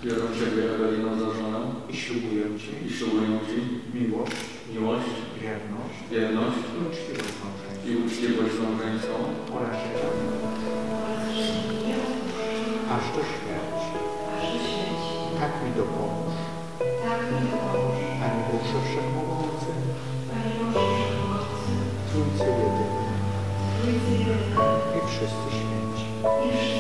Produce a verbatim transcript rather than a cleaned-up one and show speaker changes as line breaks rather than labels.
biorę Ciebie, Ewelino, za żonę
i ślubuję Ci
i ślubuję Ci
miłość,
miłość,
wierność
wierność
i uczciwość małżeńską.
i uczciwość małżeńską
Oraz się aż do śmierci. Tak mi dopomóż. Panie Boże Wszechmogący, Trójcy Jedyny i wszyscy święci.